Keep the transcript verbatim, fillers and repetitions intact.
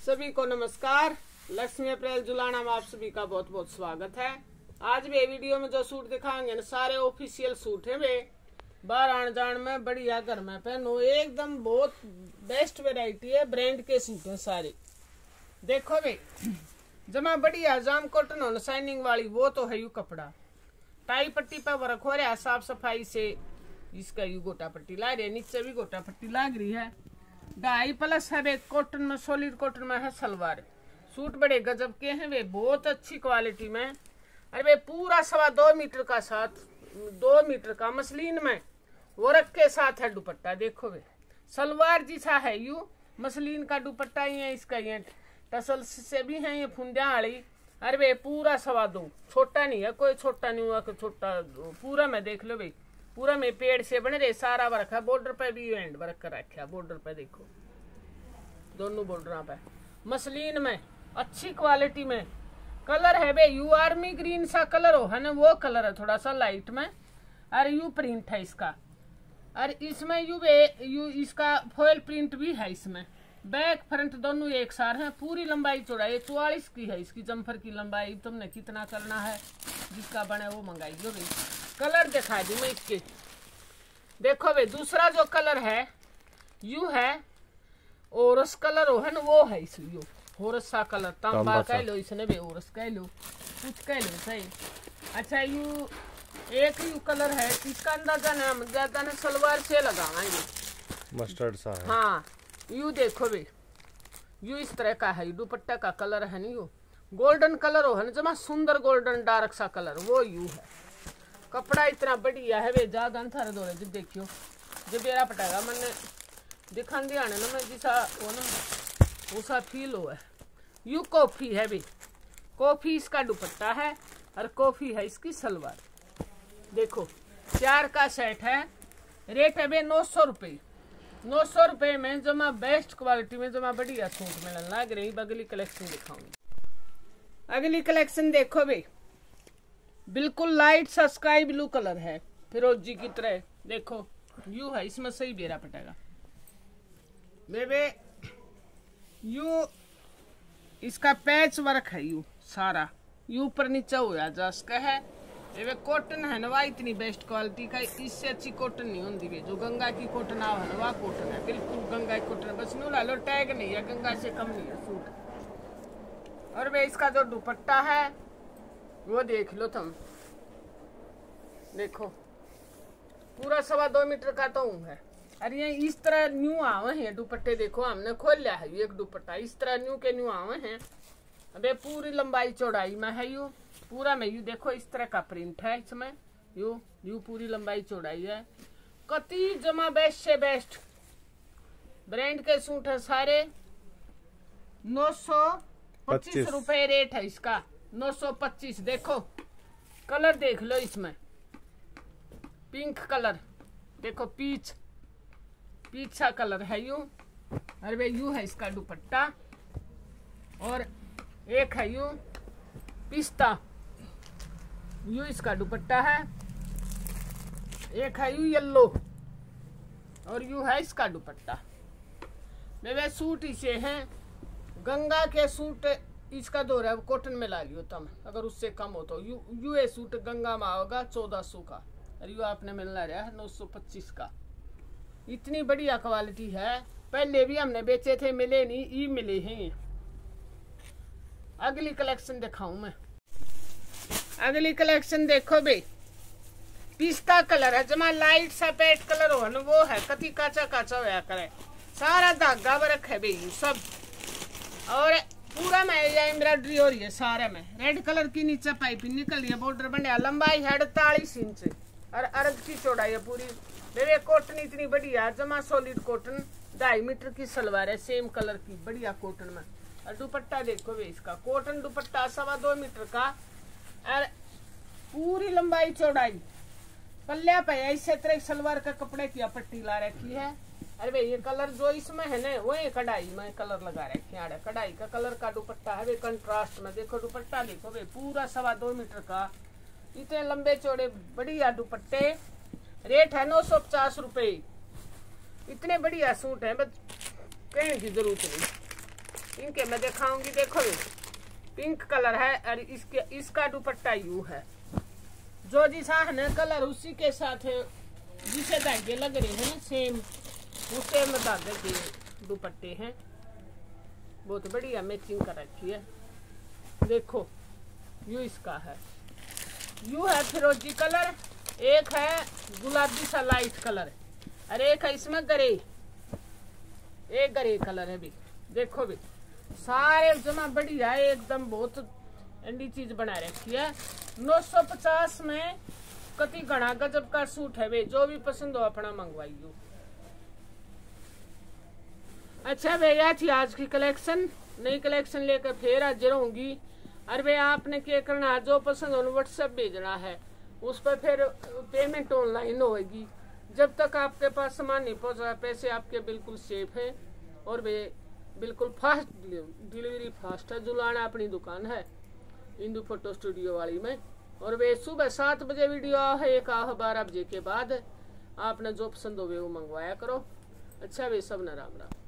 सभी को नमस्कार। लक्ष्मी अप्रैल जुलाना में आप सभी का बहुत बहुत स्वागत है। आज वे वीडियो में जो सूट दिखाएंगे ना, सारे ऑफिशियल सूट है। वे बाहर आने जान में बढ़िया घर में पहनो, एकदम बहुत बेस्ट वैरायटी है। ब्रांड के सूट है सारे। देखो वे जमा बढ़िया जाम कॉटन हो शाइनिंग वाली, वो तो है यू कपड़ा। टाई पट्टी पर वर्क हो रहा है साफ सफाई से। इसका यू गोटा पट्टी ला रही है, नीचे भी गोटा पट्टी लाग रही है। ढाई प्लस है वे, कॉटन में सॉलिड कॉटन में है सलवार। सूट बड़े गजब के हैं वे, बहुत अच्छी क्वालिटी में। अरे वे पूरा सवा दो मीटर का साथ दो मीटर का मसलिन में वर्क के साथ है दुपट्टा। देखो वे सलवार जैसा है यू, मसलिन का दुपट्टा ही है। इसका ये टसल से भी है ये फुंदिया वाली। अरे वे पूरा सवा दो, छोटा नहीं है, कोई छोटा नहीं हुआ, कोई छोटा पूरा में देख लो भाई। पूरा में पेड़ से बने रहे सारा वर्क है। बॉर्डर पे भी एंड वर्क कर रखा, बॉर्डर पे देखो दोनों बॉर्डर पे मसलिन में अच्छी क्वालिटी में। कलर है बे यू आर्मी ग्रीन सा कलर हो है ना, वो कलर है थोड़ा सा लाइट में। और यू प्रिंट है इसका, और इसमें यू बे यू इसका फॉयल प्रिंट भी है इसमें। बैक फ्रंट दोनों एक सार हैं। पूरी लंबाई चौड़ाई चौवालीस की है इसकी जम्फर की लंबाई। तुमने कितना करना है जिसका बने वो मंगाइयो भाई। कलर दिखा दी मैं इसके। देखो भाई दूसरा जो कलर है यू है ओरस कलर हो है ना, वो है इस यू होरस सा कलर। तांबा कह लो इसने भी, ओरस कह लो, कुछ कह लो सही। अच्छा यू एक यू कलर है, इसका अंदाजा ना हम ज्यादा ना सलवार से लगाएंगे, मस्टर्ड सा है। हाँ यू देखो भाई यू इस तरह का है, दुपट्टा का कलर है नहीं यू गोल्डन कलर हो है ना, जमा सुंदर गोल्डन डार्क सा कलर, वो यू है। कपड़ा इतना बढ़िया है वे, जा गन थारे दौरे जब देखियो जब बेरा पटाएगा मैंने दिखा दिया ना मैं जिसा वो ना उसा फील हो है। यू कॉफी है भी, कॉफी इसका दुपट्टा है और कॉफी है इसकी सलवार। देखो चार का सेट है, रेट है बे नौ सौ रुपये। नौ सौ रुपये में जमा बेस्ट क्वालिटी में जमा बढ़िया सूट मिलने लग रही। अगली कलेक्शन दिखाऊंगी। अगली कलेक्शन देखो बे, बिल्कुल लाइट सा स्काई ब्लू कलर है, फिरोजी की तरह। देखो यू है इसमें सही बेरा पटेगा बेबे। यू इसका पैच वर्क है यू सारा, यू ऊपर नीचे हुआ जस का है। ये कॉटन है ना, इतनी बेस्ट क्वालिटी का, इससे अच्छी कॉटन नहीं होती है। जो गंगा की कॉटन आ है ना, कॉटन है बिल्कुल गंगा की कॉटन। बस नू ला लो, टैग नहीं है, गंगा से कम नहीं है सूट। और वे इसका जो दुपट्टा है वो देख लो तुम। देखो पूरा सवा दो मीटर का तो है। अरे ये इस तरह न्यू आवे हैं दुपट्टे। देखो हमने खोल लिया है एक दुपट्टा, इस तरह न्यू के न्यू आवे हैं। अबे पूरी लंबाई चौड़ाई में है यू, पूरा में यू देखो इस तरह का प्रिंट है इसमें। यू यू पूरी लंबाई चौड़ाई है। कति जमा बेस्ट से बेस्ट ब्रांड के सूट है सारे। नौ सौ पच्चीस रुपए रेट है इसका, नौ सौ पच्चीस। देखो कलर देख लो इसमें, पिंक कलर देखो, पीच पीच सा कलर है यू। अरे वे यू है इसका दुपट्टा, और एक है यू पिस्ता, यू इसका दुपट्टा है। एक है यू येलो, और यू है इसका दुपट्टा। वे सूट इसे हैं गंगा के सूट। इसका दौर है कॉटन में ला लियो तुम, अगर उससे कम हो तो यू यू ए सूट गंगा में आओगा चौदह सौ का, और यू आपने मिलना रहा है नौ सौ पच्चीस का। इतनी बढ़िया क्वालिटी है, पहले भी हमने बेचे थे, मिले नहीं, ई मिले हैं। अगली कलेक्शन दिखाऊं मैं। अगली कलेक्शन देखो बे, पिस्ता कलर है, जमा लाइट सा पेट कलर हो ना, वो है। कति काचा काचा होया करे, सारा धागा वर्क है बे सब। और पूरा में एम्ब्रॉयडरी हो रही है सारे में। रेड कलर की नीचे पाइपिंग निकल रही है, बॉर्डर बन। लंबाई है अड़तालीस इंच और अर्ध की चौड़ाई है पूरी। मेरे कॉटन इतनी बढ़िया, जमा सॉलिड कॉटन। ढाई मीटर की सलवार है सेम कलर की, बढ़िया कॉटन में। और दुपट्टा देखो वे इसका, कॉटन दुपट्टा सवा दो मीटर का, और पूरी लंबाई चौड़ाई। पल्ले पे इसे तरह सलवार का कपड़े की पट्टी ला रखी है। अरे भाई ये कलर जो इसमें है ना, वही कढ़ाई में कलर लगा रखे हैं। कढ़ाई का कलर का दुपट्टा है वे, कंट्रास्ट में। देखो दुपट्टा देखो वे, पूरा सवा दो मीटर का, इतने लंबे चौड़े बढ़िया दुपट्टे। रेट है नौ सौ पचास रुपये। इतने बढ़िया सूट है, बस कहने की जरूरत नहीं। इनके मैं दिखाऊंगी। देखो ये पिंक कलर है और इसके इसका दुपट्टा यू है। जो जिसा है ना कलर उसी के साथ जिसे धागे लग रहे हैं सेम उसे में धागे के दुपट्टे हैं। बहुत बढ़िया मैचिंग कर रखी है। देखो यू इसका है, यू है फिरोजी कलर, एक है गुलाबी सा लाइट कलर और एक है इसमें ग्रे, एक ग्रे कलर है भी। देखो भी सारे जमा बढ़िया है एकदम, बहुत अंडी चीज बना रखी है। नौ सौ पचास में कति घना गजब का सूट है वे, जो भी पसंद हो अपना मंगवाइयो। अच्छा भैया थी आज की कलेक्शन, नई कलेक्शन लेकर फिर हाजिर होंगी। और वे आपने क्या करना है, जो पसंद हो व्हाट्सएप भेजना है, उस पर फिर पेमेंट ऑनलाइन होगी। जब तक आपके पास सामान नहीं पहुंचा पैसे आपके बिल्कुल सेफ है और वे बिल्कुल फास्ट डिलीवरी फास्ट है। जुलाना अपनी दुकान है इंदू फोटो स्टूडियो वाली में। और वे सुबह सात बजे वीडियो है, एक आह बारह बजे के बाद। आपने जो पसंद हो वे वो मंगवाया करो। अच्छा वे सब न राम राम।